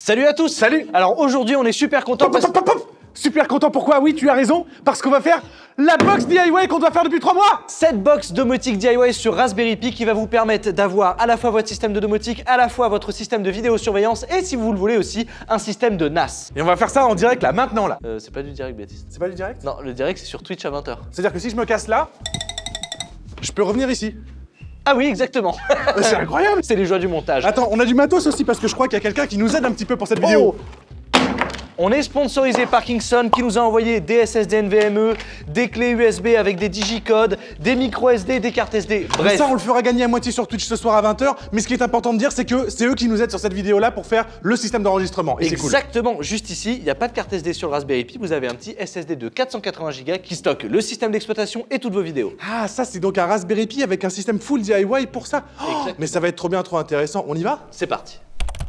Salut à tous. Salut. Alors aujourd'hui on est super content parce que... Super content, pourquoi? Oui, tu as raison, parce qu'on va faire la box DIY qu'on doit faire depuis 3 mois. Cette box domotique DIY sur Raspberry Pi qui va vous permettre d'avoir à la fois votre système de domotique, à la fois votre système de vidéosurveillance et si vous le voulez aussi, un système de NAS. Et on va faire ça en direct là, maintenant là. C'est pas du direct, Baptiste. C'est pas du direct? Non, le direct c'est sur Twitch à 20h. C'est-à-dire que si je me casse là, je peux revenir ici. Ah oui, exactement. C'est incroyable. C'est les joies du montage. Attends, on a du matos aussi parce que je crois qu'il y a quelqu'un qui nous aide un petit peu pour cette vidéo. On est sponsorisé par Kingston qui nous a envoyé des SSD NVMe, des clés USB avec des digicodes, des micro SD, des cartes SD. Bref. Ça, on le fera gagner à moitié sur Twitch ce soir à 20h. Mais ce qui est important de dire, c'est que c'est eux qui nous aident sur cette vidéo-là pour faire le système d'enregistrement. Et c'est cool. Exactement. Juste ici, il n'y a pas de carte SD sur le Raspberry Pi. Vous avez un petit SSD de 480 Go qui stocke le système d'exploitation et toutes vos vidéos. Ah, ça, c'est donc un Raspberry Pi avec un système full DIY pour ça. Oh, mais ça va être trop bien, trop intéressant. On y va? C'est parti.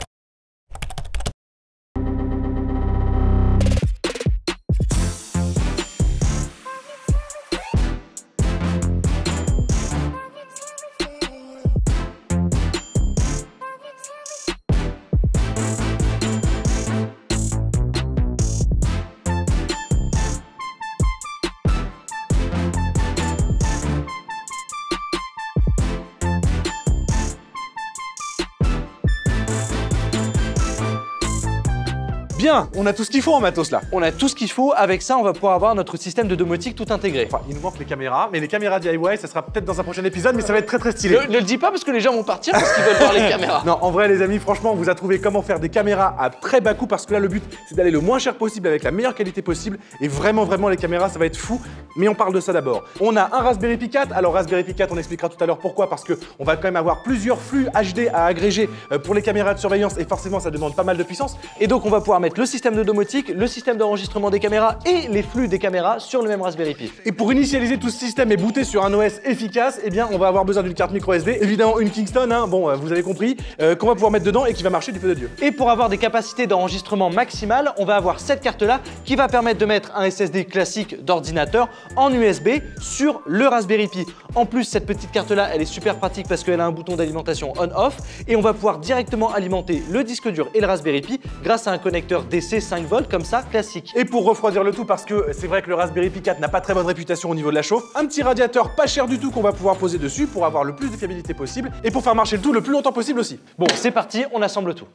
Bien, on a tout ce qu'il faut en matos là. On a tout ce qu'il faut. Avec ça, on va pouvoir avoir notre système de domotique tout intégré. Enfin, il nous manque les caméras, mais les caméras DIY, ça sera peut-être dans un prochain épisode, mais ça va être très stylé. Ne le dis pas parce que les gens vont partir parce qu'ils veulent voir les caméras. Non, en vrai les amis, franchement, on vous a trouvé comment faire des caméras à très bas coût parce que là, le but, c'est d'aller le moins cher possible avec la meilleure qualité possible. Et vraiment, les caméras, ça va être fou. Mais on parle de ça d'abord. On a un Raspberry Pi 4. Alors, Raspberry Pi 4, on expliquera tout à l'heure pourquoi. Parce qu'on va quand même avoir plusieurs flux HD à agréger pour les caméras de surveillance. Et forcément, ça demande pas mal de puissance. Et donc, on va pouvoir mettre le système de domotique, le système d'enregistrement des caméras et les flux des caméras sur le même Raspberry Pi. Et pour initialiser tout ce système et booter sur un OS efficace, eh bien, on va avoir besoin d'une carte micro SD. Évidemment, une Kingston, hein, bon, vous avez compris, qu'on va pouvoir mettre dedans et qui va marcher du feu de Dieu. Et pour avoir des capacités d'enregistrement maximales, on va avoir cette carte-là qui va permettre de mettre un SSD classique d'ordinateur en USB sur le Raspberry Pi. En plus, cette petite carte-là, elle est super pratique parce qu'elle a un bouton d'alimentation on-off et on va pouvoir directement alimenter le disque dur et le Raspberry Pi grâce à un connecteur DC 5 volts comme ça, classique. Et pour refroidir le tout, parce que c'est vrai que le Raspberry Pi 4 n'a pas très bonne réputation au niveau de la chauffe, un petit radiateur pas cher du tout qu'on va pouvoir poser dessus pour avoir le plus de fiabilité possible et pour faire marcher le tout le plus longtemps possible aussi. Bon, c'est parti, on assemble tout.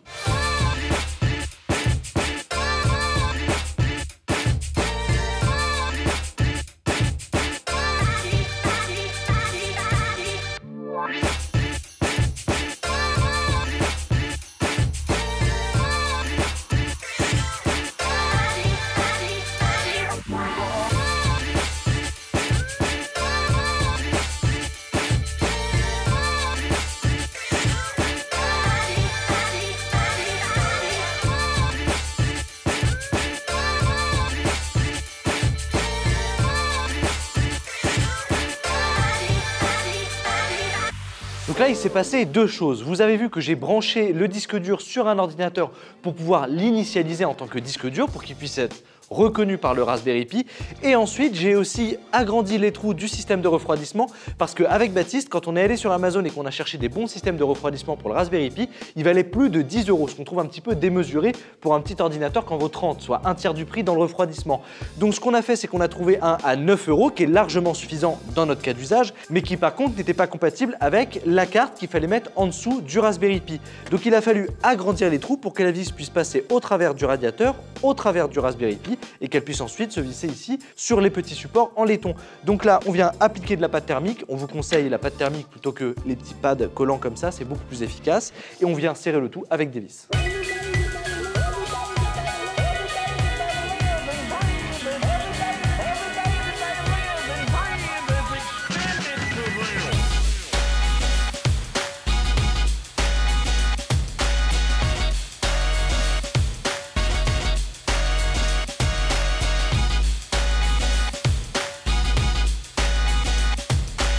Donc là, il s'est passé deux choses. Vous avez vu que j'ai branché le disque dur sur un ordinateur pour pouvoir l'initialiser en tant que disque dur pour qu'il puisse être reconnu par le Raspberry Pi. Et ensuite, j'ai aussi agrandi les trous du système de refroidissement parce qu'avec Baptiste, quand on est allé sur Amazon et qu'on a cherché des bons systèmes de refroidissement pour le Raspberry Pi, il valait plus de 10 €, ce qu'on trouve un petit peu démesuré pour un petit ordinateur qu'en vaut 30, soit un tiers du prix dans le refroidissement. Donc ce qu'on a fait, c'est qu'on a trouvé un à 9 € qui est largement suffisant dans notre cas d'usage, mais qui par contre n'était pas compatible avec la carte qu'il fallait mettre en dessous du Raspberry Pi. Donc il a fallu agrandir les trous pour que la vis puisse passer au travers du radiateur, au travers du Raspberry Pi et qu'elle puisse ensuite se visser ici sur les petits supports en laiton. Donc là, on vient appliquer de la pâte thermique. On vous conseille la pâte thermique plutôt que les petits pads collants comme ça, c'est beaucoup plus efficace. Et on vient serrer le tout avec des vis.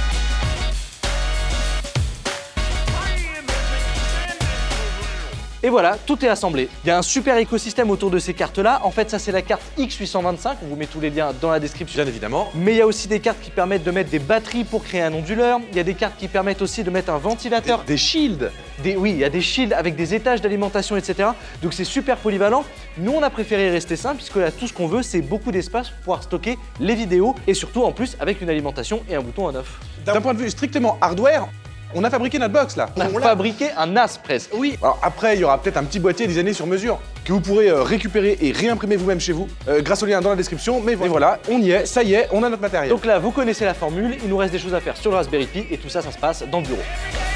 Et voilà, tout est assemblé. Il y a un super écosystème autour de ces cartes-là. En fait, ça c'est la carte X825, on vous met tous les liens dans la description. Bien évidemment. Mais il y a aussi des cartes qui permettent de mettre des batteries pour créer un onduleur. Il y a des cartes qui permettent aussi de mettre un ventilateur. Des shields. Oui, il y a des shields avec des étages d'alimentation, etc. Donc c'est super polyvalent. Nous, on a préféré rester simple puisque là, tout ce qu'on veut, c'est beaucoup d'espace pour pouvoir stocker les vidéos et surtout en plus avec une alimentation et un bouton on-off. D'un point de vue strictement hardware, on a fabriqué notre box là. On a fabriqué un as presque. Oui. Alors après, il y aura peut-être un petit boîtier designé sur mesure que vous pourrez récupérer et réimprimer vous-même chez vous grâce au lien dans la description. Mais voilà, on y est, ça y est, on a notre matériel. Donc là, vous connaissez la formule, il nous reste des choses à faire sur le Raspberry Pi et tout ça, ça se passe dans le bureau.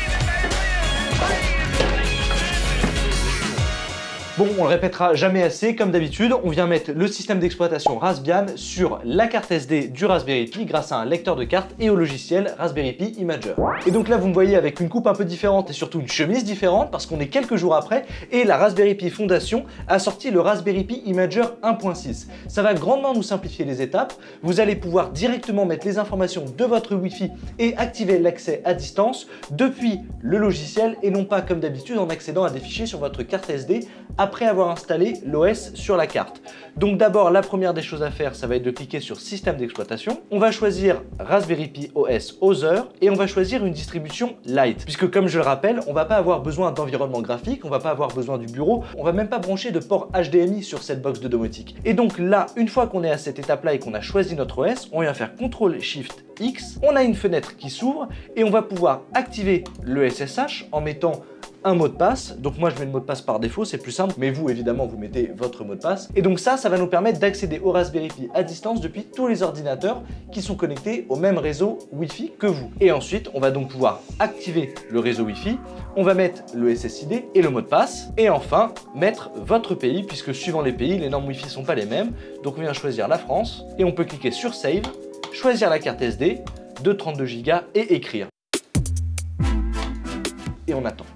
Bon, on le répétera jamais assez, comme d'habitude, on vient mettre le système d'exploitation Raspbian sur la carte SD du Raspberry Pi grâce à un lecteur de cartes et au logiciel Raspberry Pi Imager. Et donc là, vous me voyez avec une coupe un peu différente et surtout une chemise différente parce qu'on est quelques jours après et la Raspberry Pi Foundation a sorti le Raspberry Pi Imager 1.6. Ça va grandement nous simplifier les étapes. Vous allez pouvoir directement mettre les informations de votre Wi-Fi et activer l'accès à distance depuis le logiciel et non pas comme d'habitude en accédant à des fichiers sur votre carte SD après avoir installé l'OS sur la carte. Donc d'abord, la première des choses à faire, ça va être de cliquer sur Système d'exploitation. On va choisir Raspberry Pi OS Other et on va choisir une distribution Light. Puisque comme je le rappelle, on va pas avoir besoin d'environnement graphique, on va pas avoir besoin du bureau, on va même pas brancher de port HDMI sur cette box de domotique. Et donc là, une fois qu'on est à cette étape-là et qu'on a choisi notre OS, on vient faire CTRL-SHIFT-X, on a une fenêtre qui s'ouvre et on va pouvoir activer le SSH en mettant un mot de passe. Donc moi je mets le mot de passe par défaut, c'est plus simple, mais vous évidemment vous mettez votre mot de passe. Et donc ça va nous permettre d'accéder au Raspberry Pi à distance depuis tous les ordinateurs qui sont connectés au même réseau Wi-Fi que vous. Et ensuite on va donc pouvoir activer le réseau Wi-Fi, on va mettre le SSID et le mot de passe, et enfin mettre votre pays, puisque suivant les pays, les normes Wi-Fi sont pas les mêmes. Donc on vient choisir la France, et on peut cliquer sur Save, choisir la carte SD de 32 Go et écrire. Et on attend.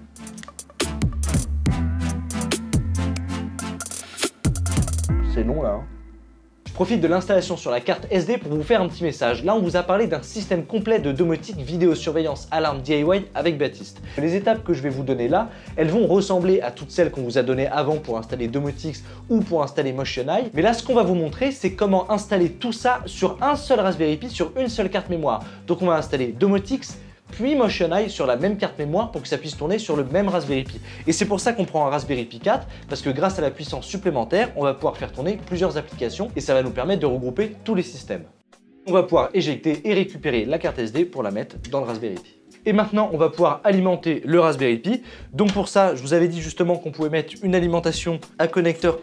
C'est long là. Je profite de l'installation sur la carte SD pour vous faire un petit message. Là, on vous a parlé d'un système complet de domotique, vidéosurveillance, alarme DIY avec Baptiste. Les étapes que je vais vous donner là, elles vont ressembler à toutes celles qu'on vous a données avant pour installer Domotix ou pour installer MotionEye. Mais là, ce qu'on va vous montrer, c'est comment installer tout ça sur un seul Raspberry Pi, sur une seule carte mémoire. Donc on va installer Domotix, puis MotionEye sur la même carte mémoire pour que ça puisse tourner sur le même Raspberry Pi. Et c'est pour ça qu'on prend un Raspberry Pi 4, parce que grâce à la puissance supplémentaire, on va pouvoir faire tourner plusieurs applications et ça va nous permettre de regrouper tous les systèmes. On va pouvoir éjecter et récupérer la carte SD pour la mettre dans le Raspberry Pi. Et maintenant, on va pouvoir alimenter le Raspberry Pi. Donc pour ça, je vous avais dit justement qu'on pouvait mettre une alimentation à connecteur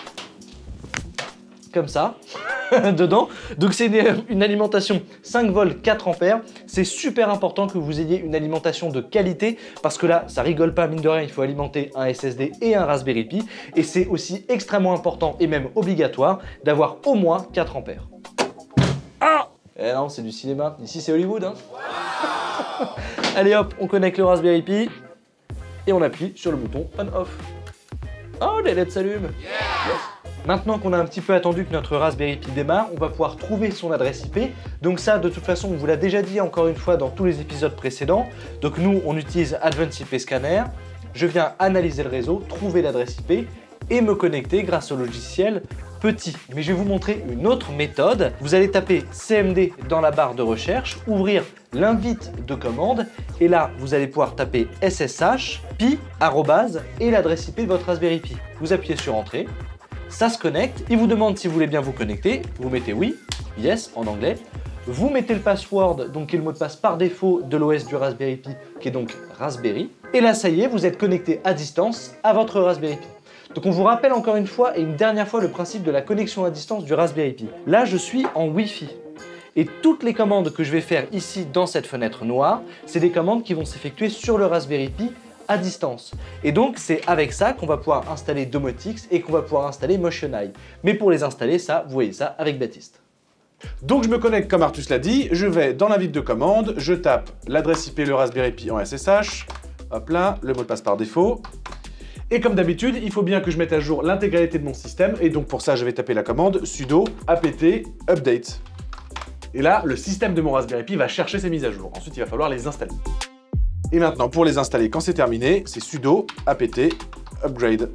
comme ça dedans. Donc c'est une alimentation 5 volts 4 ampères. C'est super important que vous ayez une alimentation de qualité parce que là ça rigole pas, mine de rien, il faut alimenter un SSD et un Raspberry Pi et c'est aussi extrêmement important et même obligatoire d'avoir au moins 4 ampères. Ah eh non, c'est du cinéma, ici c'est Hollywood hein. Allez hop, on connecte le Raspberry Pi et on appuie sur le bouton on-off. Oh, les LED s'allument. Yes. Maintenant qu'on a un petit peu attendu que notre Raspberry Pi démarre, on va pouvoir trouver son adresse IP. Donc ça, de toute façon, on vous l'a déjà dit encore une fois dans tous les épisodes précédents. Donc nous, on utilise Advanced IP Scanner. Je viens analyser le réseau, trouver l'adresse IP et me connecter grâce au logiciel Petit. Mais je vais vous montrer une autre méthode. Vous allez taper CMD dans la barre de recherche, ouvrir l'invite de commande et là, vous allez pouvoir taper SSH, pi, arrobase et l'adresse IP de votre Raspberry Pi. Vous appuyez sur Entrée. Ça se connecte, il vous demande si vous voulez bien vous connecter, vous mettez oui, yes en anglais, vous mettez le password, donc qui est le mot de passe par défaut de l'OS du Raspberry Pi, qui est donc Raspberry, et là ça y est, vous êtes connecté à distance à votre Raspberry Pi. Donc on vous rappelle encore une fois et une dernière fois le principe de la connexion à distance du Raspberry Pi. Là je suis en Wi-Fi. Et toutes les commandes que je vais faire ici dans cette fenêtre noire, c'est des commandes qui vont s'effectuer sur le Raspberry Pi à distance. Et donc c'est avec ça qu'on va pouvoir installer Domotix et qu'on va pouvoir installer MotionEye. Mais pour les installer, ça, vous voyez ça avec Baptiste. Donc je me connecte comme Artus l'a dit, je vais dans l'invite de commande, je tape l'adresse IP, le Raspberry Pi en SSH, hop là, le mot de passe par défaut. Et comme d'habitude, il faut bien que je mette à jour l'intégralité de mon système et donc pour ça je vais taper la commande sudo apt update. Et là, le système de mon Raspberry Pi va chercher ses mises à jour. Ensuite, il va falloir les installer. Et maintenant, pour les installer quand c'est terminé, c'est sudo apt Upgrade.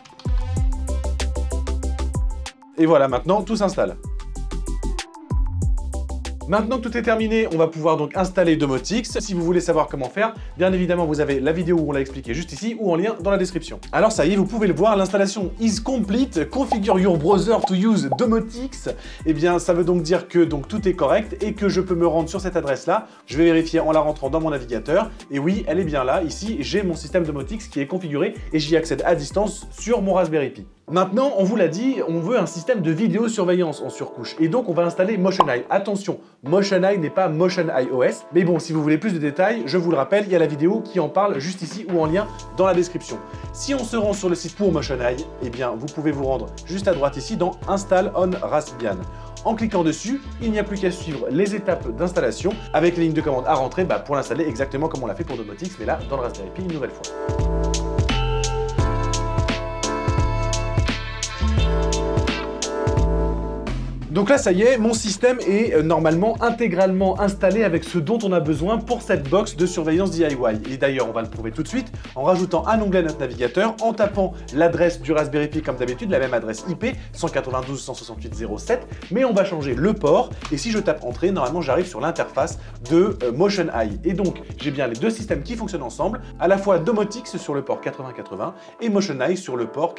Et voilà, maintenant tout s'installe. Maintenant que tout est terminé, on va pouvoir donc installer Domotix. Si vous voulez savoir comment faire, bien évidemment, vous avez la vidéo où on l'a expliqué juste ici ou en lien dans la description. Alors ça y est, vous pouvez le voir, l'installation is complete. Configure your browser to use Domotix. Eh bien, ça veut donc dire que tout est correct et que je peux me rendre sur cette adresse-là. Je vais vérifier en la rentrant dans mon navigateur. Et oui, elle est bien là. Ici, j'ai mon système Domotix qui est configuré et j'y accède à distance sur mon Raspberry Pi. Maintenant, on vous l'a dit, on veut un système de vidéosurveillance en surcouche. Et donc, on va installer MotionEye. Attention, MotionEye n'est pas MotionEye OS. Mais bon, si vous voulez plus de détails, je vous le rappelle, il y a la vidéo qui en parle juste ici ou en lien dans la description. Si on se rend sur le site pour MotionEye, eh bien, vous pouvez vous rendre juste à droite ici dans Install on Raspbian. En cliquant dessus, il n'y a plus qu'à suivre les étapes d'installation avec les lignes de commande à rentrer pour l'installer exactement comme on l'a fait pour Domotix, mais là, dans le Raspberry Pi une nouvelle fois. Donc là, ça y est, mon système est normalement intégralement installé avec ce dont on a besoin pour cette box de surveillance DIY. Et d'ailleurs, on va le prouver tout de suite en rajoutant un onglet à notre navigateur, en tapant l'adresse du Raspberry Pi comme d'habitude, la même adresse IP, 192.168.0.7, mais on va changer le port. Et si je tape Entrée, normalement, j'arrive sur l'interface de MotionEye. Et donc, j'ai bien les deux systèmes qui fonctionnent ensemble, à la fois Domotix sur le port 8080 et MotionEye sur le port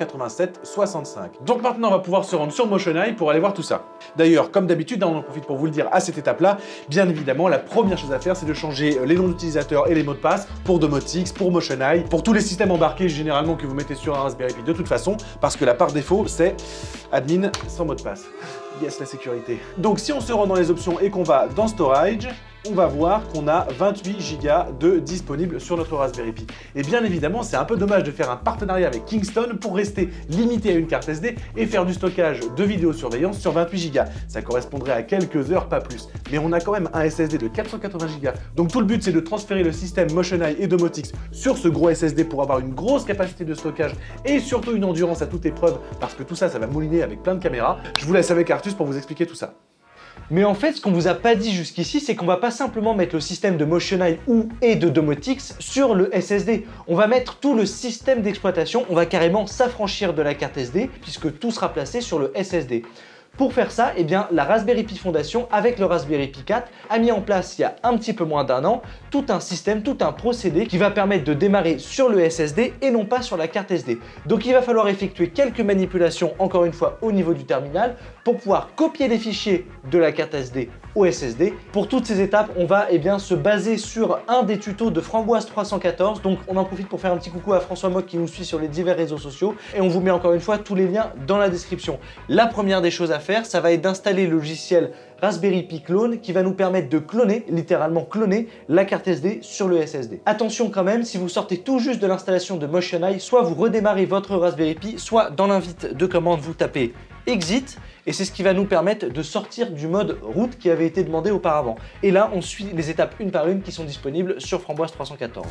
8765. Donc maintenant, on va pouvoir se rendre sur MotionEye pour aller voir tout ça. D'ailleurs, comme d'habitude, on en profite pour vous le dire à cette étape-là, bien évidemment, la première chose à faire, c'est de changer les noms d'utilisateurs et les mots de passe pour Domotix, pour MotionEye, pour tous les systèmes embarqués généralement que vous mettez sur un Raspberry Pi de toute façon, parce que la par défaut, c'est admin sans mot de passe. Yes, la sécurité. Donc si on se rend dans les options et qu'on va dans Storage, on va voir qu'on a 28 Go de disponible sur notre Raspberry Pi. Et bien évidemment, c'est un peu dommage de faire un partenariat avec Kingston pour rester limité à une carte SD et faire du stockage de vidéosurveillance sur 28 Go. Ça correspondrait à quelques heures, pas plus. Mais on a quand même un SSD de 480 Go. Donc tout le but, c'est de transférer le système MotionEye et Domotix sur ce gros SSD pour avoir une grosse capacité de stockage et surtout une endurance à toute épreuve, parce que tout ça, ça va mouliner avec plein de caméras. Je vous laisse avec Artus pour vous expliquer tout ça. Mais en fait, ce qu'on vous a pas dit jusqu'ici, c'est qu'on va pas simplement mettre le système de MotionEye et de Domotix sur le SSD. On va mettre tout le système d'exploitation, on va carrément s'affranchir de la carte SD, puisque tout sera placé sur le SSD. Pour faire ça, eh bien, la Raspberry Pi Foundation, avec le Raspberry Pi 4, a mis en place il y a un petit peu moins d'un an tout un système, tout un procédé qui va permettre de démarrer sur le SSD et non pas sur la carte SD. Donc il va falloir effectuer quelques manipulations, encore une fois, au niveau du terminal pour pouvoir copier les fichiers de la carte SD au SSD. Pour toutes ces étapes, on va se baser sur un des tutos de Framboise 314. Donc on en profite pour faire un petit coucou à François Mock qui nous suit sur les divers réseaux sociaux et on vous met encore une fois tous les liens dans la description. La première des choses à faire, ça va être d'installer le logiciel Raspberry Pi Clone qui va nous permettre de cloner, littéralement cloner, la carte SD sur le SSD. Attention quand même, si vous sortez tout juste de l'installation de MotionEye, soit vous redémarrez votre Raspberry Pi, soit dans l'invite de commande vous tapez Exit, et c'est ce qui va nous permettre de sortir du mode route qui avait été demandé auparavant. Et là, on suit les étapes une par une qui sont disponibles sur Framboise 314.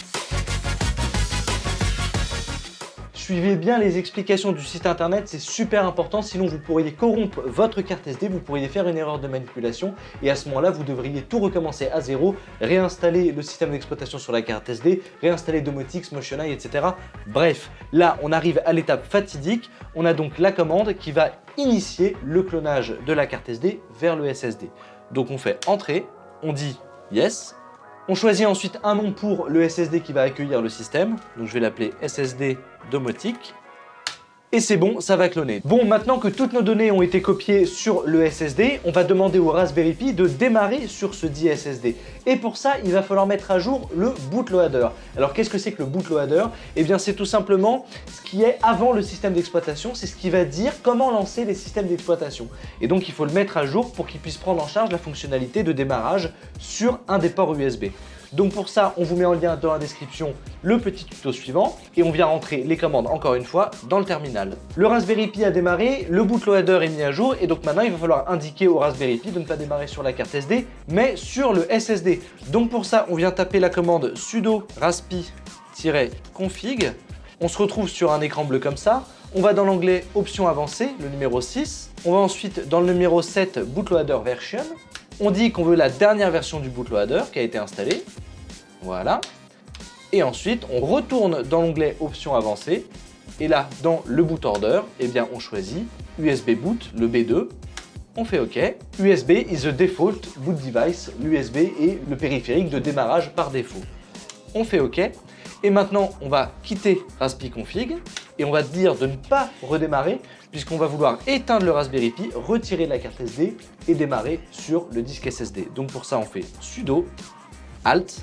Suivez bien les explications du site internet, c'est super important, sinon vous pourriez corrompre votre carte SD, vous pourriez faire une erreur de manipulation et à ce moment-là, vous devriez tout recommencer à zéro, réinstaller le système d'exploitation sur la carte SD, réinstaller Domotix, MotionEye, etc. Bref, là, on arrive à l'étape fatidique, on a donc la commande qui va initier le clonage de la carte SD vers le SSD. Donc on fait Entrée, on dit Yes. On choisit ensuite un nom pour le SSD qui va accueillir le système. Donc je vais l'appeler SSD Domotix. Et c'est bon, ça va cloner. Bon, maintenant que toutes nos données ont été copiées sur le SSD, on va demander au Raspberry Pi de démarrer sur ce dit SSD. Et pour ça, il va falloir mettre à jour le bootloader. Alors qu'est-ce que c'est que le bootloader? Eh bien c'est tout simplement ce qui est avant le système d'exploitation, c'est ce qui va dire comment lancer les systèmes d'exploitation. Et donc il faut le mettre à jour pour qu'il puisse prendre en charge la fonctionnalité de démarrage sur un des ports USB. Donc pour ça, on vous met en lien dans la description le petit tuto suivant et on vient rentrer les commandes encore une fois dans le terminal. Le Raspberry Pi a démarré, le bootloader est mis à jour et donc maintenant il va falloir indiquer au Raspberry Pi de ne pas démarrer sur la carte SD mais sur le SSD. Donc pour ça, on vient taper la commande sudo raspi-config. On se retrouve sur un écran bleu comme ça. On va dans l'onglet Options avancées, le numéro 6. On va ensuite dans le numéro 7, Bootloader Version. On dit qu'on veut la dernière version du bootloader qui a été installée. Voilà. Et ensuite, on retourne dans l'onglet Options avancées. Et là, dans le boot order, eh bien, on choisit USB boot, le B2. On fait OK. USB is the default boot device. L'USB est le périphérique de démarrage par défaut. On fait OK. Et maintenant, on va quitter Raspi Config et on va dire de ne pas redémarrer puisqu'on va vouloir éteindre le Raspberry Pi, retirer la carte SD et démarrer sur le disque SSD. Donc pour ça, on fait sudo alt.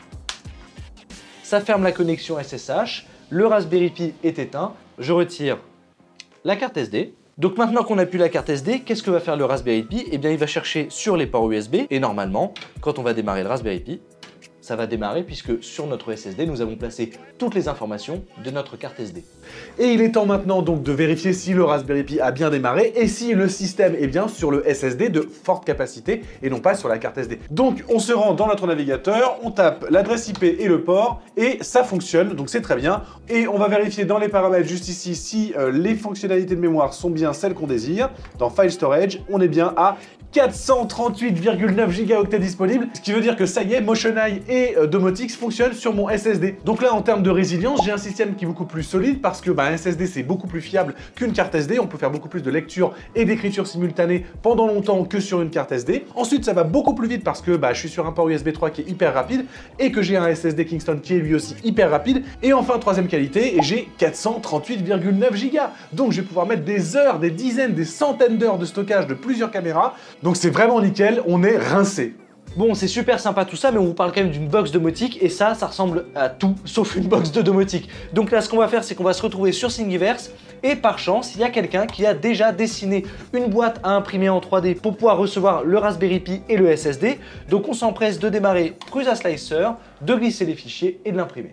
Ça ferme la connexion SSH. Le Raspberry Pi est éteint. Je retire la carte SD. Donc maintenant qu'on a plus la carte SD, qu'est-ce que va faire le Raspberry Pi? Eh bien, il va chercher sur les ports USB et normalement, quand on va démarrer le Raspberry Pi, ça va démarrer puisque sur notre SSD, nous avons placé toutes les informations de notre carte SD. Et il est temps maintenant donc de vérifier si le Raspberry Pi a bien démarré et si le système est bien sur le SSD de forte capacité et non pas sur la carte SD. Donc on se rend dans notre navigateur, on tape l'adresse IP et le port et ça fonctionne, donc c'est très bien. Et on va vérifier dans les paramètres juste ici si les fonctionnalités de mémoire sont bien celles qu'on désire. Dans File Storage, on est bien à 438,9 Go disponibles, ce qui veut dire que ça y est, MotionEye et Domotix fonctionnent sur mon SSD. Donc là, en termes de résilience, j'ai un système qui est beaucoup plus solide parce que un SSD, c'est beaucoup plus fiable qu'une carte SD. On peut faire beaucoup plus de lecture et d'écriture simultanée pendant longtemps que sur une carte SD. Ensuite, ça va beaucoup plus vite parce que je suis sur un port USB 3 qui est hyper rapide et que j'ai un SSD Kingston qui est lui aussi hyper rapide. Et enfin, troisième qualité, j'ai 438,9 Go. Donc, je vais pouvoir mettre des heures, des dizaines, des centaines d'heures de stockage de plusieurs caméras. Donc c'est vraiment nickel, on est rincé. Bon, c'est super sympa tout ça, mais on vous parle quand même d'une box domotique et ça ressemble à tout sauf une box de domotique. Donc là, ce qu'on va faire, c'est qu'on va se retrouver sur Thingiverse et par chance, il y a quelqu'un qui a déjà dessiné une boîte à imprimer en 3D pour pouvoir recevoir le Raspberry Pi et le SSD. Donc on s'empresse de démarrer Prusa Slicer, de glisser les fichiers et de l'imprimer.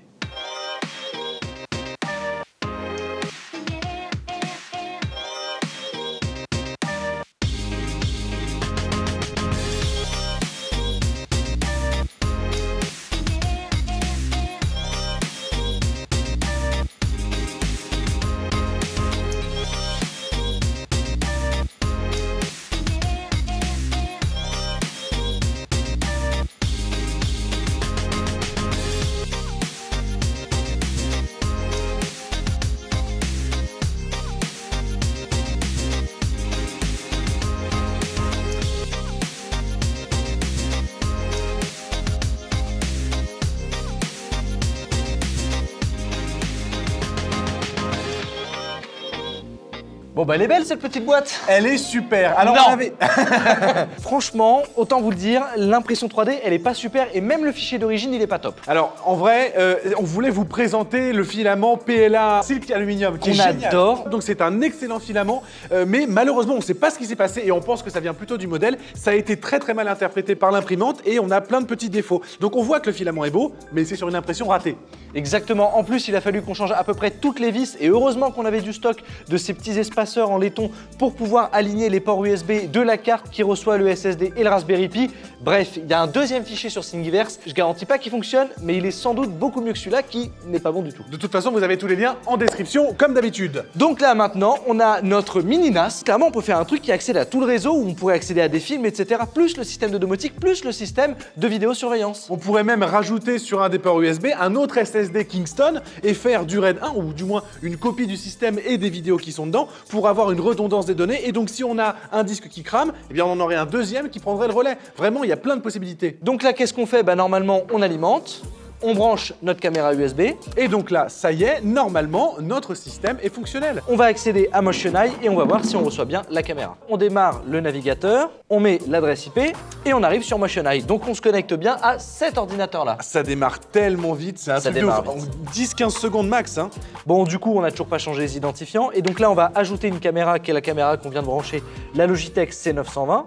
Bon bah elle est belle cette petite boîte. Elle est super. Alors non. on avait... Franchement, autant vous le dire, l'impression 3D elle est pas super et même le fichier d'origine il est pas top. Alors en vrai, on voulait vous présenter le filament PLA Silk Aluminium qui est génial. Adore. Donc c'est un excellent filament, mais malheureusement on ne sait pas ce qui s'est passé et on pense que ça vient plutôt du modèle. Ça a été très mal interprété par l'imprimante et on a plein de petits défauts. Donc on voit que le filament est beau, mais c'est sur une impression ratée. Exactement. En plus, il a fallu qu'on change à peu près toutes les vis et heureusement qu'on avait du stock de ces petits espaceurs en laiton pour pouvoir aligner les ports USB de la carte qui reçoit le SSD et le Raspberry Pi. Bref, il y a un deuxième fichier sur Thingiverse. Je garantis pas qu'il fonctionne, mais il est sans doute beaucoup mieux que celui-là qui n'est pas bon du tout. De toute façon, vous avez tous les liens en description comme d'habitude. Donc là maintenant, on a notre mini NAS. Clairement, on peut faire un truc qui accède à tout le réseau où on pourrait accéder à des films, etc. Plus le système de domotique, plus le système de vidéosurveillance. On pourrait même rajouter sur un des ports USB un autre SSD Kingston et faire du RAID 1 ou du moins une copie du système et des vidéos qui sont dedans pour avoir une redondance des données. Et donc si on a un disque qui crame, eh bien on en aurait un deuxième qui prendrait le relais. Vraiment, il y a plein de possibilités. Donc là, qu'est-ce qu'on fait? Normalement, on alimente. On branche notre caméra USB. Et donc là, ça y est, normalement, notre système est fonctionnel. On va accéder à MotionEye et on va voir si on reçoit bien la caméra. On démarre le navigateur, on met l'adresse IP et on arrive sur MotionEye. Donc on se connecte bien à cet ordinateur-là. Ça démarre tellement vite, c'est un truc de 10-15 secondes max. Hein. Bon, du coup, on n'a toujours pas changé les identifiants. Et donc là, on va ajouter une caméra qui est la caméra qu'on vient de brancher, la Logitech C920.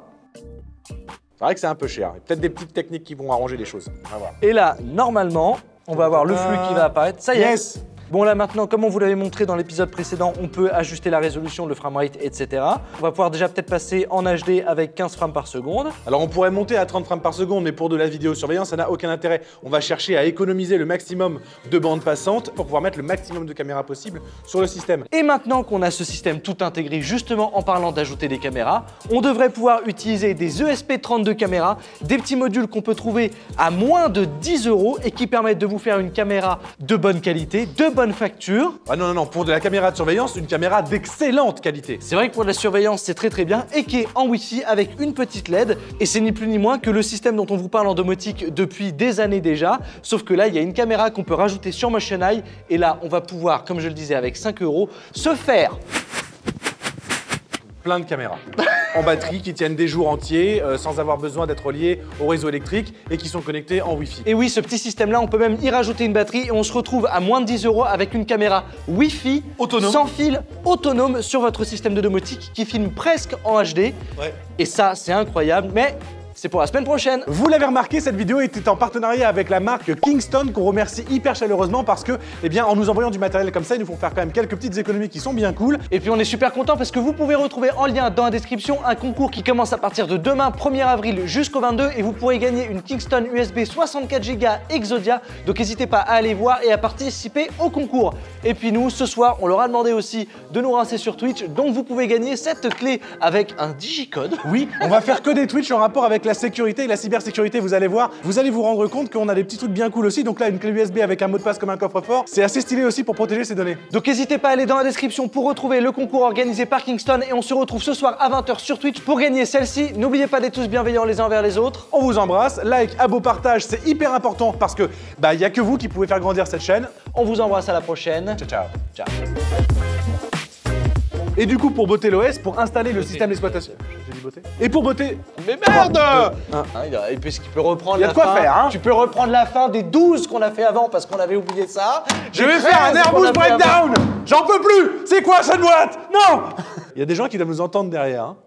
C'est vrai que c'est un peu cher. Il y a peut-être des petites techniques qui vont arranger les choses. On va voir. Et là, normalement, on va avoir le flux qui va apparaître. Ça y est, Bon là maintenant, comme on vous l'avait montré dans l'épisode précédent, on peut ajuster la résolution, le framerate, etc. On va pouvoir déjà peut-être passer en HD avec 15 frames par seconde. Alors on pourrait monter à 30 frames par seconde, mais pour de la vidéosurveillance, ça n'a aucun intérêt. On va chercher à économiser le maximum de bandes passantes pour pouvoir mettre le maximum de caméras possible sur le système. Et maintenant qu'on a ce système tout intégré, justement en parlant d'ajouter des caméras, on devrait pouvoir utiliser des ESP32 caméras, des petits modules qu'on peut trouver à moins de 10 € et qui permettent de vous faire une caméra de bonne qualité, de bonne facture. Ah non, non, non, pour de la caméra de surveillance, une caméra d'excellente qualité. C'est vrai que pour de la surveillance, c'est très bien et qui est en Wi-Fi avec une petite LED. Et c'est ni plus ni moins que le système dont on vous parle en domotique depuis des années déjà. Sauf que là, il y a une caméra qu'on peut rajouter sur MotionEye. Et là, on va pouvoir, comme je le disais, avec 5 €, se faire plein de caméras en batterie qui tiennent des jours entiers sans avoir besoin d'être reliés au réseau électrique et qui sont connectés en Wi-Fi. Et oui, ce petit système-là, on peut même y rajouter une batterie et on se retrouve à moins de 10 € avec une caméra Wi-Fi autonome, sans fil, autonome sur votre système de domotique qui filme presque en HD. Ouais. Et ça, c'est incroyable, mais c'est pour la semaine prochaine. Vous l'avez remarqué, cette vidéo était en partenariat avec la marque Kingston qu'on remercie hyper chaleureusement parce que, eh bien, en nous envoyant du matériel comme ça, ils nous font faire quand même quelques petites économies qui sont bien cool. Et puis on est super content parce que vous pouvez retrouver en lien dans la description un concours qui commence à partir de demain 1er avril jusqu'au 22 et vous pourrez gagner une Kingston USB 64 Go Exodia. Donc n'hésitez pas à aller voir et à participer au concours. Et puis nous, ce soir, on leur a demandé aussi de nous rincer sur Twitch, donc vous pouvez gagner cette clé avec un digicode. Oui, on va faire que des Twitch en rapport avec la sécurité et la cybersécurité, vous allez voir. Vous allez vous rendre compte qu'on a des petits trucs bien cool aussi. Donc là, une clé USB avec un mot de passe comme un coffre-fort, c'est assez stylé aussi pour protéger ces données. Donc n'hésitez pas à aller dans la description pour retrouver le concours organisé par Kingston et on se retrouve ce soir à 20 h sur Twitch pour gagner celle-ci. N'oubliez pas d'être tous bienveillants les uns envers les autres. On vous embrasse, like, abo, partage, c'est hyper important parce que il y a que vous qui pouvez faire grandir cette chaîne. On vous embrasse, à la prochaine. Ciao, ciao. Ciao. Et du coup, pour botter l'OS, pour installer le système d'exploitation. J'ai dit botter. Et pour botter. Mais merde! Et puis ce qui peut reprendre Il y a la de quoi fin. faire, hein. Tu peux reprendre la fin des 12 qu'on a fait avant parce qu'on avait oublié ça. Je vais faire un Airbus breakdown. J'en peux plus. C'est quoi cette boîte? Non. Il y a des gens qui doivent nous entendre derrière. Hein.